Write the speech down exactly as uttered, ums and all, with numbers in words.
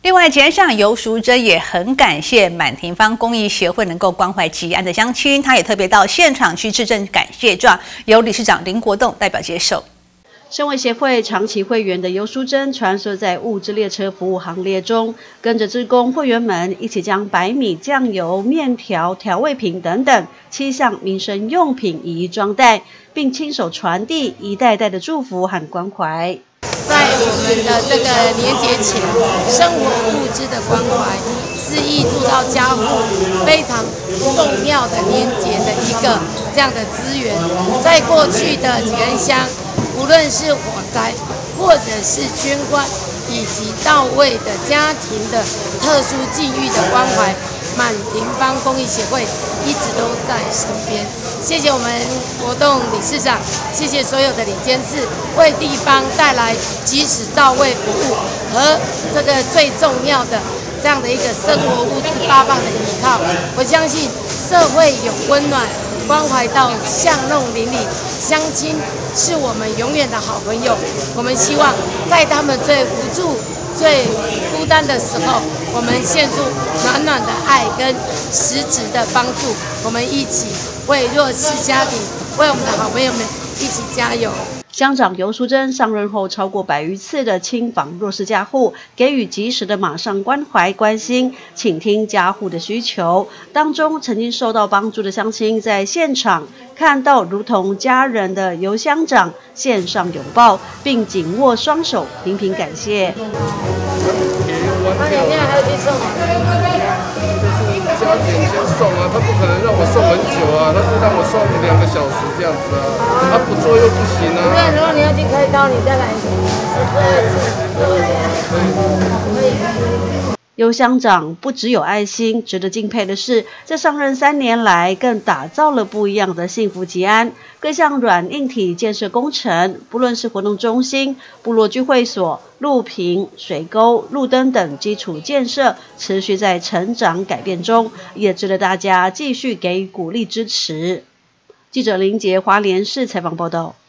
另外，节上游淑珍也很感谢满庭芳公益协会能够关怀急安的乡亲，他也特别到现场去致赠感谢状，由理事长林国栋代表接受。 身为协会长期会员的游淑珍，穿梭在物资列车服务行列中，跟着志工会员们一起将白米、酱油、面条、调味品等等七项民生用品一一装袋，并亲手传递一代代的祝福和关怀。 在我们的这个年节前，生活物资的关怀是挹注到家户非常重要的年节的一个这样的资源。在过去的几人乡，无论是火灾或者是捐棺，以及到位的家庭的特殊境遇的关怀，满庭芳公益协会一直都在身边。谢谢我们活动理事长，谢谢所有的理监事，为地方带来及时到位服务和这个最重要的这样的一个生活物资发放的依靠。我相信社会有温暖，关怀到巷弄邻里，乡亲是我们永远的好朋友。我们希望在他们最无助、最孤单的时候，我们献出暖暖的爱跟实质的帮助。我们一起为弱势家庭、为我们的好朋友们一起加油。 乡长游淑珍上任后超过百余次的亲访弱势家户，给予及时的马上关怀关心，倾听家户的需求。当中曾经受到帮助的乡亲在现场看到如同家人的游乡长，献上拥抱，并紧握双手，频频感谢。 那你现在还要去送吗？ 加点先送啊，他不可能让我送很久啊，他是让我送两个小时这样子啊，他不做又不行啊。 那如果你要去开刀，你再来十二次，可以。 游乡长不只有爱心，值得敬佩的是，在上任三年来，更打造了不一样的幸福吉安。各项软硬体建设工程，不论是活动中心、部落聚会所、路平、水沟、路灯等基础建设，持续在成长改变中，也值得大家继续给予鼓励支持。记者林杰花莲市采访报道。